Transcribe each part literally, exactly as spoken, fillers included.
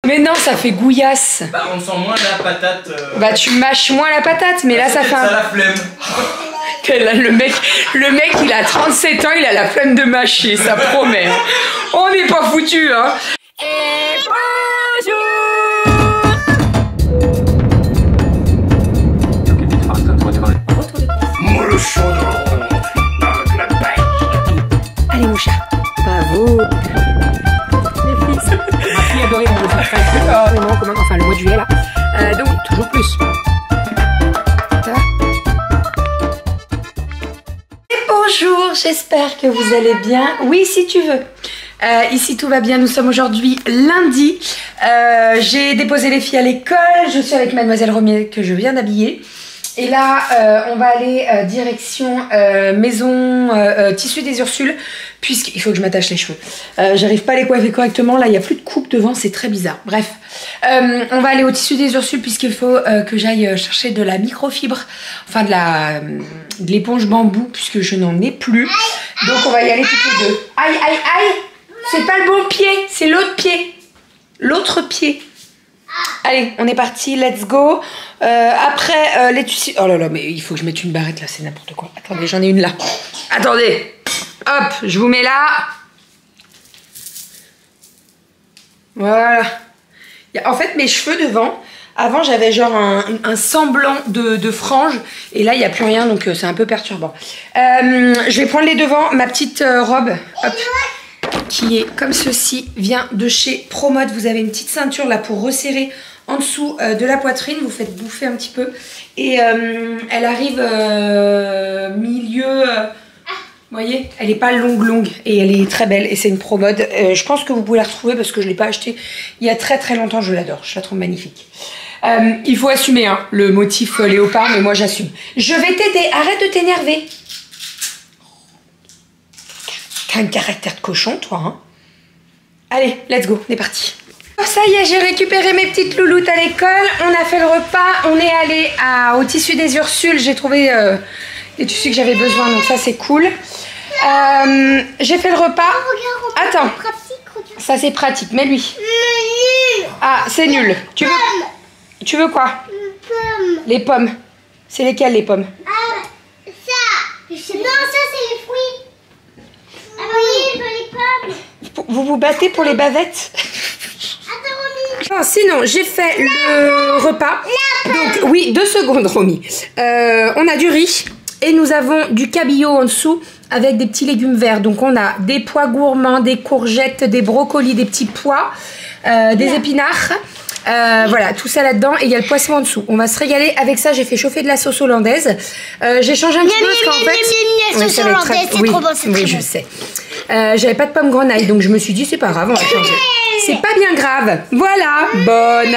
Mais non, ça fait gouillasse. Bah on sent moins la patate. Euh... Bah tu mâches moins la patate, mais là ça fait un... Ça la flemme. Le mec, le mec il a trente-sept ans, il a la flemme de mâcher, ça promet. Hein. On n'est pas foutu hein. Et bonjour. Allez mon chat, bravo. Les fils. Ma fille adorait mon dessin. Enfin le mois de juillet là. Euh, donc toujours plus. Ça va? Bonjour, j'espère que vous allez bien. Oui, si tu veux. Euh, ici tout va bien, nous sommes aujourd'hui lundi. Euh, J'ai déposé les filles à l'école, je suis avec mademoiselle Romier que je viens d'habiller. Et là, euh, on va aller euh, direction euh, maison euh, euh, tissu des Ursules, puisqu'il faut que je m'attache les cheveux. Euh, J'arrive pas à les coiffer correctement, là il n'y a plus de coupe devant, c'est très bizarre. Bref, euh, on va aller au tissu des Ursules puisqu'il faut euh, que j'aille chercher de la microfibre, enfin de la de l'éponge bambou, puisque je n'en ai plus. Donc on va y aller toutes les deux. Aïe, aïe, aïe! C'est pas le bon pied, c'est l'autre pied. L'autre pied. Allez, on est parti, let's go. Euh, après, euh, les tissus... Oh là là, mais il faut que je mette une barrette là, c'est n'importe quoi. Attendez, j'en ai une là. Attendez. Hop, je vous mets là. Voilà. En fait, mes cheveux devant, avant j'avais genre un, un semblant de, de frange. Et là, il n'y a plus rien, donc euh, c'est un peu perturbant. Euh, je vais prendre les devants. Ma petite euh, robe, hop, qui est comme ceci, vient de chez Promode. Vous avez une petite ceinture là pour resserrer en dessous euh, de la poitrine, vous faites bouffer un petit peu. Et euh, elle arrive euh, milieu... Euh, vous voyez, elle n'est pas longue longue et elle est très belle et c'est une Promode. Euh, je pense que vous pouvez la retrouver parce que je ne l'ai pas achetée il y a très très longtemps, je l'adore, je la trouve magnifique. Euh, il faut assumer hein, le motif euh, léopard, mais moi j'assume. Je vais t'aider, arrête de t'énerver. T'as un caractère de cochon toi hein. Allez, let's go, on est parti. Ça y est, j'ai récupéré mes petites louloutes à l'école, on a fait le repas, on est allé à, au tissu des Ursules, j'ai trouvé euh, les tissus que j'avais besoin, donc ça c'est cool. Euh, j'ai fait le repas. Attends, ça c'est pratique, mais lui. Ah, c'est nul. Tu veux, tu veux quoi? Les pommes. C'est lesquelles les pommes? Ah, ça. Non, ça c'est les fruits. Ah oui, les pommes. Vous vous battez pour les bavettes? Oh, sinon, j'ai fait le repas. Donc, oui, deux secondes, Romy. Euh, on a du riz et nous avons du cabillaud en dessous avec des petits légumes verts. Donc, on a des pois gourmands, des courgettes, des brocolis, des petits pois, euh, des épinards. Euh, voilà, tout ça là-dedans. Et il y a le poisson en dessous. On va se régaler avec ça. J'ai fait chauffer de la sauce hollandaise. Euh, j'ai changé un petit peu parce qu'en fait... La sauce hollandaise, c'est trop bon, c'est très bon. Oui, je sais. Euh, J'avais pas de pommes grenaille, donc je me suis dit, c'est pas grave, on va changer. C'est pas bien grave. Voilà. Bon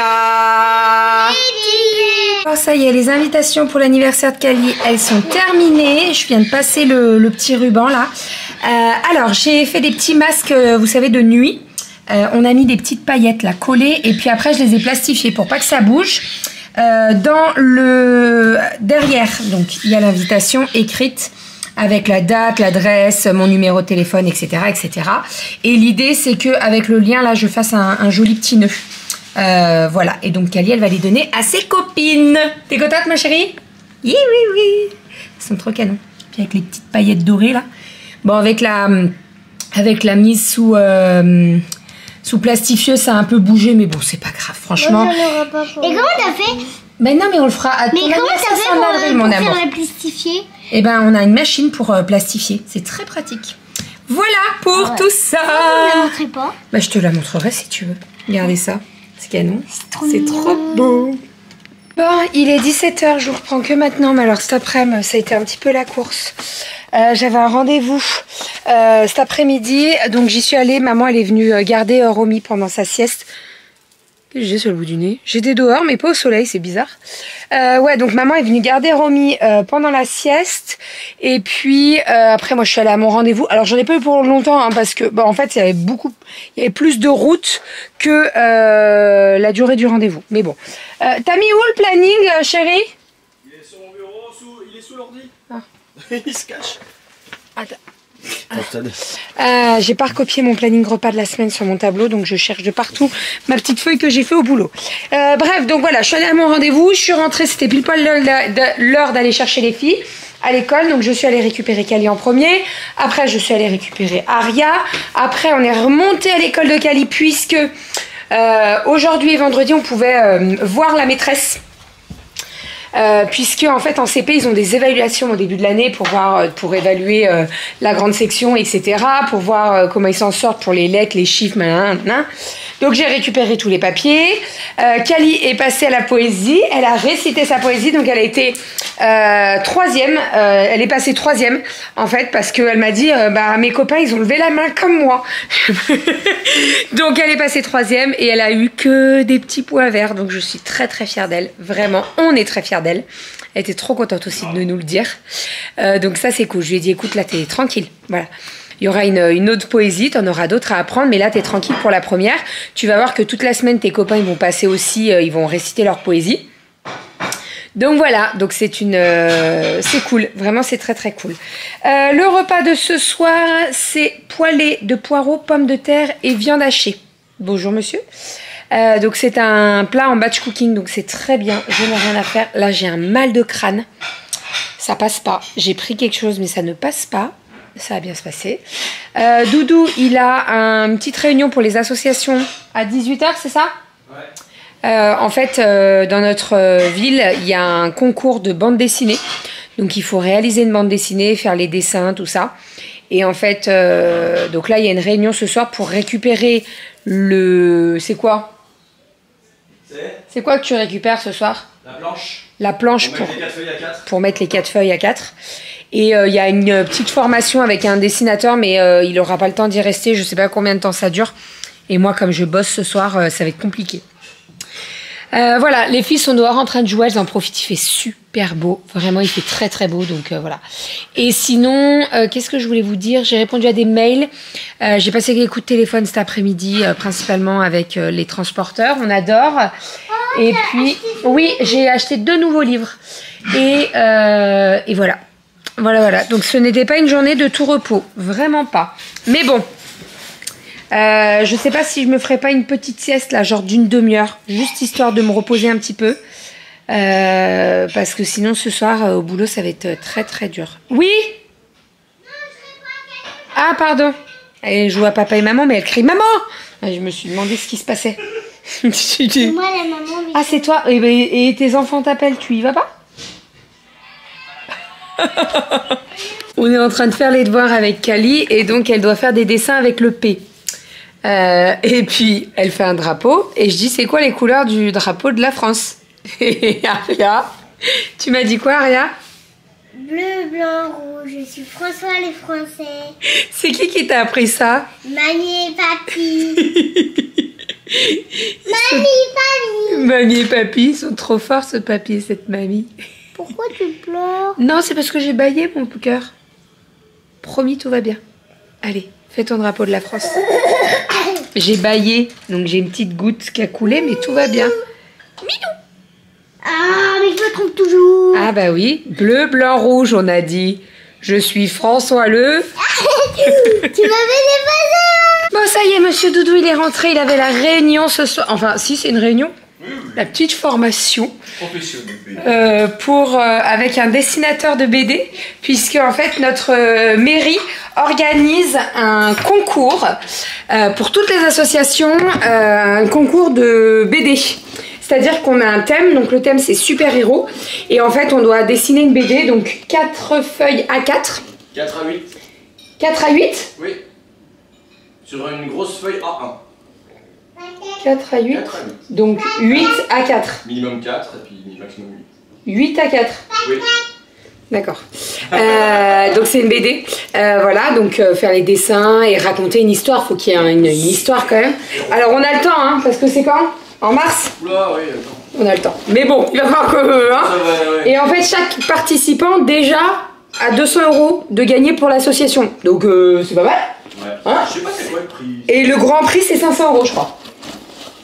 appétit. Oh, ça y est, les invitations pour l'anniversaire de Kali, elles sont terminées. Je viens de passer le, le petit ruban là. Euh, alors, j'ai fait des petits masques, vous savez, de nuit. Euh, on a mis des petites paillettes là collées et puis après je les ai plastifiées pour pas que ça bouge. Euh, dans le derrière, donc il y a l'invitation écrite avec la date, l'adresse, mon numéro de téléphone, et cetera, et cetera. Et l'idée c'est que avec le lien là, je fasse un, un joli petit nœud. Euh, voilà. Et donc Kali, elle va les donner à ses copines. T'es contente, ma chérie? Oui, oui, oui. Elles sont trop canons. Puis avec les petites paillettes dorées là. Bon, avec la avec la mise sous euh, sous plastifieux, ça a un peu bougé, mais bon, c'est pas grave, franchement. Moi, pas pour... Et comment t'as fait? Mais non, mais on le fera à ton Mais comment t'as fait pour, avril, pour mon faire amour. la plastifier? Eh ben, on a une machine pour euh, plastifier. C'est très pratique. Voilà pour ah ouais. tout ça. Vous ne la montrez pas? Bah, je te la montrerai si tu veux. Regardez ça. C'est canon. C'est trop, trop beau. Bon, il est dix-sept heures, je vous reprends que maintenant. Mais alors, cet après-midi, ça a été un petit peu la course. Euh, J'avais un rendez-vous euh, cet après-midi, donc j'y suis allée. Maman, elle est venue garder euh, Romy pendant sa sieste. Qu'est-ce que j'ai sur le bout du nez? J'étais dehors, mais pas au soleil, c'est bizarre. Euh, ouais, donc maman est venue garder Romy euh, pendant la sieste. Et puis, euh, après, moi, je suis allée à mon rendez-vous. Alors, j'en ai pas eu pour longtemps, hein, parce que, bah, en fait, il y avait beaucoup, il y avait plus de route que euh, la durée du rendez-vous. Mais bon. Euh, T'as mis où le planning, euh, chérie? Il est sur mon bureau, sous, il est sous l'ordi. Ah. Il se cache. Attends. Euh, j'ai pas recopié mon planning repas de la semaine sur mon tableau, donc je cherche de partout ma petite feuille que j'ai fait au boulot. Euh, bref, donc voilà, je suis allée à mon rendez-vous, je suis rentrée, c'était pile poil l'heure d'aller chercher les filles à l'école, donc je suis allée récupérer Kali en premier, après je suis allée récupérer Aria, après on est remonté à l'école de Kali puisque euh, aujourd'hui et vendredi on pouvait euh, voir la maîtresse. Euh, puisque en fait en C P ils ont des évaluations au début de l'année pour voir pour évaluer euh, la grande section, etc., pour voir euh, comment ils s'en sortent pour les lettres, les chiffres, nan, nan. Donc j'ai récupéré tous les papiers. euh, Kali est passée à la poésie, elle a récité sa poésie, donc elle a été euh, troisième, euh, elle est passée troisième en fait parce qu'elle m'a dit euh, bah mes copains ils ont levé la main comme moi. Donc elle est passée troisième et elle a eu que des petits points verts, donc je suis très très fière d'elle, vraiment on est très fiers d'elle. Elle était trop contente aussi de nous le dire. Euh, donc ça c'est cool. Je lui ai dit écoute là t'es tranquille. Voilà. Il y aura une, une autre poésie, tu en auras d'autres à apprendre, mais là t'es tranquille pour la première. Tu vas voir que toute la semaine tes copains ils vont passer aussi, euh, ils vont réciter leur poésie. Donc voilà, donc c'est une, euh, c'est cool, vraiment c'est très très cool. Euh, le repas de ce soir c'est poêlée de poireaux, pommes de terre et viande hachée. Bonjour monsieur. Euh, donc c'est un plat en batch cooking, donc c'est très bien, je n'ai rien à faire. Là j'ai un mal de crâne, ça passe pas. J'ai pris quelque chose mais ça ne passe pas, ça va bien se passer. Euh, Doudou il a un, une petite réunion pour les associations à dix-huit heures, c'est ça? Ouais. Euh, en fait euh, dans notre euh, ville il y a un concours de bande dessinée, donc il faut réaliser une bande dessinée, faire les dessins, tout ça. Et en fait, euh, donc là il y a une réunion ce soir pour récupérer le... C'est quoi? C'est quoi que tu récupères ce soir? La planche. La planche pour, pour, mettre, les quatre feuilles à quatre. pour mettre les quatre feuilles à quatre. Et il euh, y a une petite formation avec un dessinateur, mais euh, il n'aura pas le temps d'y rester. Je ne sais pas combien de temps ça dure. Et moi, comme je bosse ce soir, euh, ça va être compliqué. Euh, voilà, les filles sont dehors en train de jouer, elles en profitent, il fait super beau, vraiment il fait très très beau, donc euh, voilà. Et sinon, euh, qu'est-ce que je voulais vous dire? J'ai répondu à des mails, euh, j'ai passé des coups de téléphone cet après-midi, euh, principalement avec euh, les transporteurs, on adore. Oh, et puis, oui, j'ai acheté deux nouveaux livres, et, euh, et voilà. Voilà, voilà, donc ce n'était pas une journée de tout repos, vraiment pas. Mais bon. Euh, je sais pas si je me ferais pas une petite sieste là, genre d'une demi-heure, juste histoire de me reposer un petit peu, euh, parce que sinon ce soir euh, au boulot ça va être très très dur. Oui? Ah pardon. Elle joue à papa et maman, mais elle crie maman. Je me suis demandé ce qui se passait. Moi la maman. Ah c'est toi. Et, et tes enfants t'appellent, tu y vas pas? On est en train de faire les devoirs avec Kali et donc elle doit faire des dessins avec le P. Euh, et puis elle fait un drapeau et je dis c'est quoi les couleurs du drapeau de la France? Et Aria, tu m'as dit quoi Aria? Bleu, blanc, rouge, je suis François les Français. C'est qui qui t'a appris ça? Mamie et papy. Mamie et papy. Mamie et papy, ils sont trop forts ce papy et cette mamie. Pourquoi tu pleures? Non, c'est parce que j'ai bâillé mon cœur. Promis, tout va bien. Allez, fais ton drapeau de la France. J'ai bâillé, donc j'ai une petite goutte qui a coulé, mais tout va bien. Minou. Ah, mais je me trompe toujours. Ah bah oui, bleu, blanc, rouge, on a dit. Je suis François le... Tu m'avais dépassé. Bon, ça y est, monsieur Doudou, il est rentré, il avait la réunion ce soir. Enfin, si, c'est une réunion. Oui, oui. La petite formation. Professionnel. Euh, pour, euh, avec un dessinateur de B D, puisque en fait notre euh, mairie organise un concours euh, pour toutes les associations, euh, un concours de B D. C'est-à-dire qu'on a un thème, donc le thème c'est super-héros, et en fait on doit dessiner une B D, donc quatre feuilles A quatre. quatre à huit. quatre à huit? Oui. Sur une grosse feuille A un. quatre à huit. quatre à huit. Donc huit à quatre. Minimum quatre et puis maximum huit. huit à quatre. Oui. D'accord. Euh, donc c'est une B D. Euh, voilà, donc euh, faire les dessins et raconter une histoire. Faut qu'il y ait une, une histoire quand même. Alors on a le temps, hein, parce que c'est quand? En mars? Oula, oui, attends. On a le temps. Mais bon, il va falloir que... Euh, hein. Ça va, ouais. Et en fait, chaque participant déjà a deux cents euros de gagner pour l'association. Donc euh, c'est pas mal. Ouais. Hein? Je sais pas c'est quoi le prix. Et le grand prix c'est cinq cents euros je crois. Ah, ça vaut le coup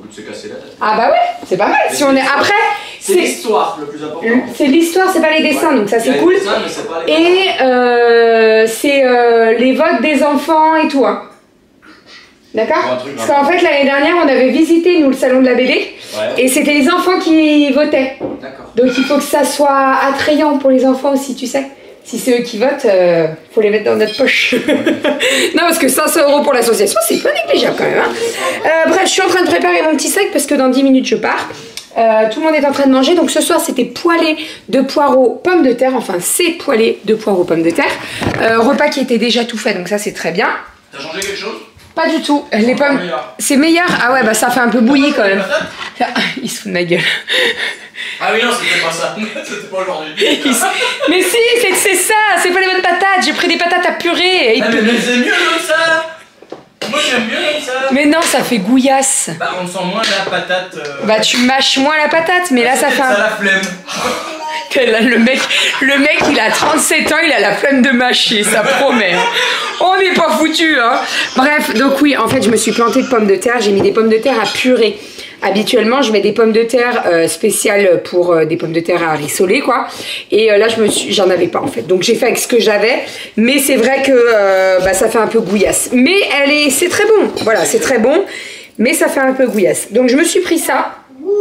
de se casser la tête. Ah bah ouais, c'est pas mal. Mais si on est après, c'est l'histoire le plus important. C'est l'histoire, c'est pas les dessins, ouais. Donc ça c'est cool. Dessins, mais pas les et euh, c'est euh, les votes des enfants et tout. Hein. D'accord? Parce qu'en fait l'année dernière on avait visité nous le salon de la B D ouais. Et c'était les enfants qui votaient. Donc il faut que ça soit attrayant pour les enfants aussi, tu sais. Si c'est eux qui votent, euh, faut les mettre dans notre poche. Non, parce que cinq cents euros pour l'association, c'est pas négligeable quand même. Hein. Euh, bref, je suis en train de préparer mon petit sac parce que dans dix minutes je pars. Euh, tout le monde est en train de manger. Donc ce soir, c'était poêlé de poireaux, pommes de terre. Enfin, c'est poêlé de poireaux, pommes de terre. Euh, repas qui était déjà tout fait, donc ça c'est très bien. T'as changé quelque chose? Pas du tout. Les pommes, c'est meilleur. Ah ouais, bah ça fait un peu bouilli quand même. Il se fout de ma gueule. Ah oui, non, c'était pas ça. C'était pas aujourd'hui. Mais si, c'est ça. C'est pas les bonnes patates. J'ai pris des patates à purée. Et ah, mais, mais c'est mieux comme ça. Moi, j'aime mieux comme ça. Mais non, ça fait gouillasse. Bah, on sent moins la patate. Euh... Bah, tu mâches moins la patate, mais bah, là, ça fait un. Ça la flemme. Le mec, le mec, il a trente-sept ans, il a la flemme de mâcher, ça promet. Hein. On n'est pas foutu, hein. Bref, donc oui, en fait, je me suis plantée de pommes de terre. J'ai mis des pommes de terre à purée. Habituellement, je mets des pommes de terre euh, spéciales pour euh, des pommes de terre à rissoler, quoi. Et euh, là, je me suis, j'en avais pas en fait. Donc j'ai fait avec ce que j'avais. Mais c'est vrai que euh, bah, ça fait un peu gouillasse. Mais elle est, c'est très bon. Voilà, c'est très bon. Mais ça fait un peu gouillasse. Donc je me suis pris ça.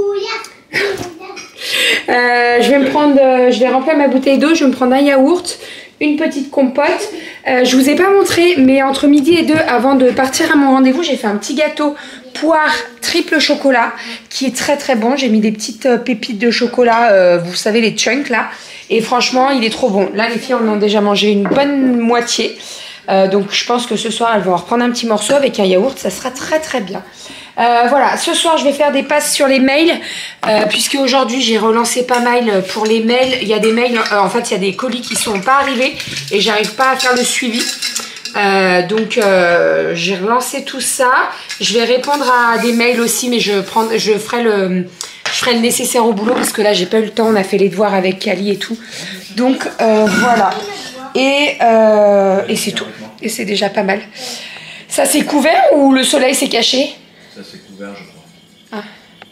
Euh, je vais me prendre, euh, je vais remplir ma bouteille d'eau, je vais me prendre un yaourt, une petite compote. Euh, je vous ai pas montré, mais entre midi et deux, avant de partir à mon rendez-vous, j'ai fait un petit gâteau poire triple chocolat qui est très très bon. J'ai mis des petites euh, pépites de chocolat, euh, vous savez les chunks là, et franchement il est trop bon. Là les filles en ont déjà mangé une bonne moitié, euh, donc je pense que ce soir elles vont en reprendre un petit morceau avec un yaourt, ça sera très très bien. Euh, voilà, ce soir je vais faire des passes sur les mails, euh, puisque aujourd'hui j'ai relancé pas mal pour les mails. Il y a des mails, euh, en fait il y a des colis qui sont pas arrivés et j'arrive pas à faire le suivi. Euh, donc euh, j'ai relancé tout ça. Je vais répondre à des mails aussi, mais je, prends, je, ferai, le, je ferai le nécessaire au boulot parce que là j'ai pas eu le temps, on a fait les devoirs avec Kali et tout. Donc euh, voilà, et, euh, et c'est tout, et c'est déjà pas mal. Ça s'est couvert ou le soleil s'est caché? Ça s'est couvert, je crois. Ah.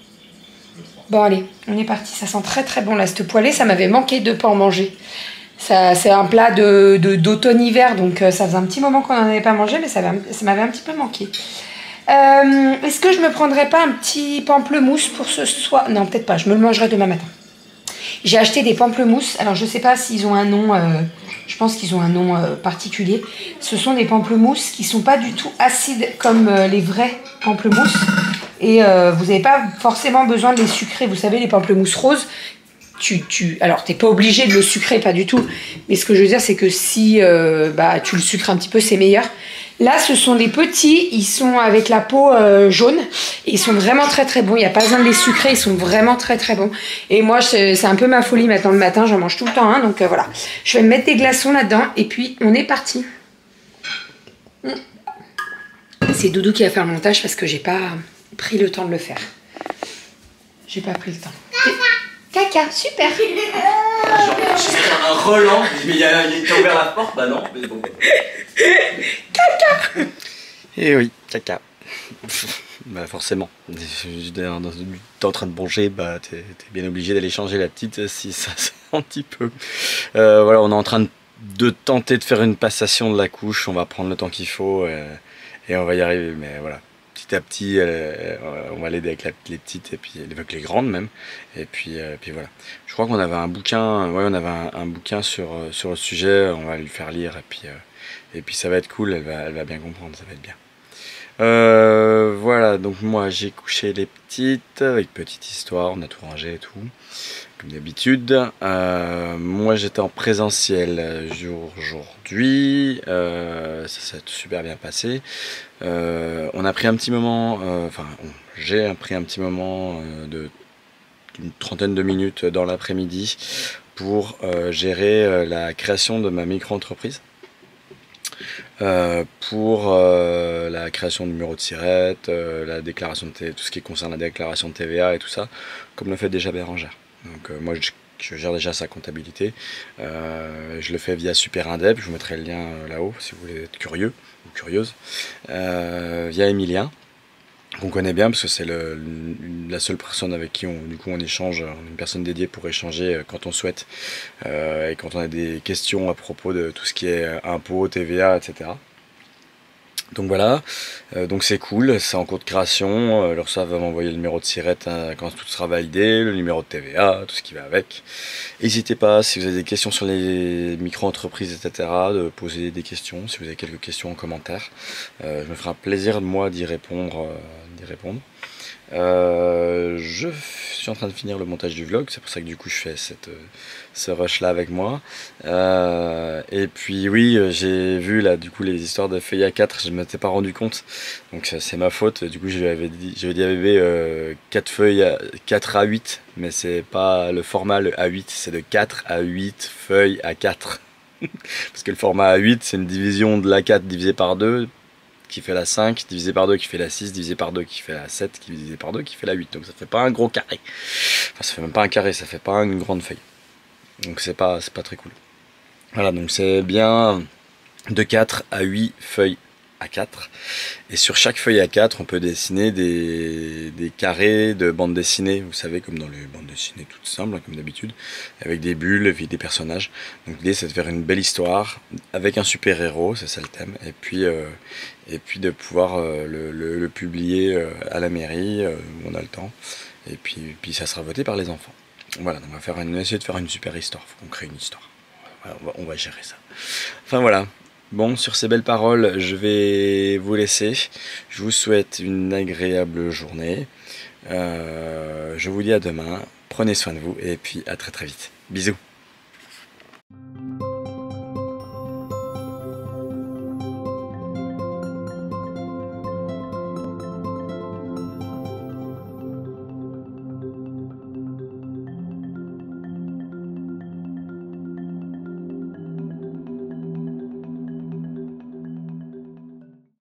Bon allez, on est parti. Ça sent très très bon là, cette poêlée. Ça m'avait manqué de pas en manger. C'est un plat de d'automne-hiver, donc euh, ça faisait un petit moment qu'on n'en avait pas mangé, mais ça m'avait un petit peu manqué. Euh, Est-ce que je me prendrais pas un petit pamplemousse pour ce soir? Non, peut-être pas. Je me le mangerai demain matin. J'ai acheté des pamplemousses. Alors je sais pas s'ils ont un nom. Euh, je pense qu'ils ont un nom euh, particulier. Ce sont des pamplemousses qui sont pas du tout acides comme euh, les vrais pamplemousses. Et euh, vous n'avez pas forcément besoin de les sucrer. Vous savez, les pamplemousses roses, tu, tu, alors t'es pas obligé de le sucrer, pas du tout. Mais ce que je veux dire, c'est que si euh, bah, tu le sucres un petit peu, c'est meilleur. Là, ce sont des petits, ils sont avec la peau euh, jaune. Et ils sont vraiment très très bons. Il n'y a pas besoin de les sucrer, ils sont vraiment très très bons. Et moi, c'est un peu ma folie maintenant le matin, j'en mange tout le temps. Hein, donc euh, voilà, je vais me mettre des glaçons là-dedans et puis on est parti. Mmh. C'est Doudou qui va faire le montage parce que j'ai pas pris le temps de le faire. J'ai pas pris le temps. Caca, super. Genre, un Roland, mais il a, il a ouvert la porte, bah non, mais bon. Caca. Eh oui, caca. Bah forcément. T'es en train de manger, bah t'es bien obligé d'aller changer la petite si ça sent un petit peu. Euh, voilà, on est en train de, de tenter de faire une passation de la couche. On va prendre le temps qu'il faut euh, et on va y arriver. Mais voilà. Petit à petit, euh, on va l'aider avec la, les petites et puis avec les grandes même. Et puis, euh, puis voilà. Je crois qu'on avait un bouquin, ouais, on avait un, un bouquin sur, sur le sujet. On va lui faire lire et puis, euh, et puis ça va être cool. Elle va, elle va bien comprendre, ça va être bien. Euh, voilà, donc moi j'ai couché les petites avec petite histoire. On a tout rangé et tout, comme d'habitude. Euh, moi j'étais en présentiel aujourd'hui. Euh, ça s'est super bien passé. Euh, on a pris un petit moment, euh, enfin j'ai pris un petit moment euh, de une trentaine de minutes dans l'après-midi pour euh, gérer euh, la création de ma micro-entreprise, euh, pour euh, la création du numéro de SIRET, euh, la déclaration de T V A, tout ce qui concerne la déclaration de T V A et tout ça, comme le fait déjà Bérangère. Donc euh, moi je, je gère déjà sa comptabilité, euh, je le fais via Super Indep, je vous mettrai le lien euh, là-haut si vous voulez être curieux ou curieuse, euh, via Emilien. qu'on connaît bien parce que c'est le, la seule personne avec qui on, du coup, on échange, on est une personne dédiée pour échanger quand on souhaite euh, et quand on a des questions à propos de tout ce qui est impôts, T V A, et cetera. Donc voilà, euh, donc c'est cool, c'est en cours de création, euh, leur ça va m'envoyer le numéro de SIRET hein, quand tout sera validé, le numéro de T V A, tout ce qui va avec. N'hésitez pas, si vous avez des questions sur les micro-entreprises, et cetera, de poser des questions, si vous avez quelques questions en commentaire. Euh, je me ferai un plaisir, moi, d'y répondre. Euh, d'y répondre. Euh, je suis en train de finir le montage du vlog, c'est pour ça que du coup je fais cette, ce rush là avec moi. Euh, et puis oui, j'ai vu là du coup les histoires de feuilles A quatre, je ne m'étais pas rendu compte, donc c'est ma faute. Du coup j'avais dit, j'avais dit à bébé euh, quatre feuilles, à, quatre à huit, mais c'est pas le format le A huit, c'est de quatre à huit feuilles A quatre. Parce que le format A huit c'est une division de l'A quatre divisé par deux, qui fait la cinq, divisé par deux, qui fait la six, divisé par deux, qui fait la sept, qui divisé par deux, qui fait la huit. Donc ça fait pas un gros carré. Enfin, ça fait même pas un carré, ça fait pas une grande feuille. Donc c'est pas, c'est pas très cool. Voilà, donc c'est bien de quatre à huit feuilles A quatre. Et sur chaque feuille A quatre, on peut dessiner des, des carrés de bande dessinée, vous savez, comme dans les bandes dessinées toutes simples, comme d'habitude, avec des bulles, et des personnages. Donc l'idée, c'est de faire une belle histoire avec un super-héros, c'est ça le thème, et puis, euh, et puis de pouvoir euh, le, le, le publier euh, à la mairie, euh, où on a le temps, et puis, puis ça sera voté par les enfants. Voilà, donc on va faire une, essayer de faire une super histoire, il faut qu'on crée une histoire. Voilà, on, va, on va gérer ça. Enfin voilà. Bon, sur ces belles paroles, je vais vous laisser. Je vous souhaite une agréable journée. Euh, je vous dis à demain. Prenez soin de vous et puis à très très vite. Bisous.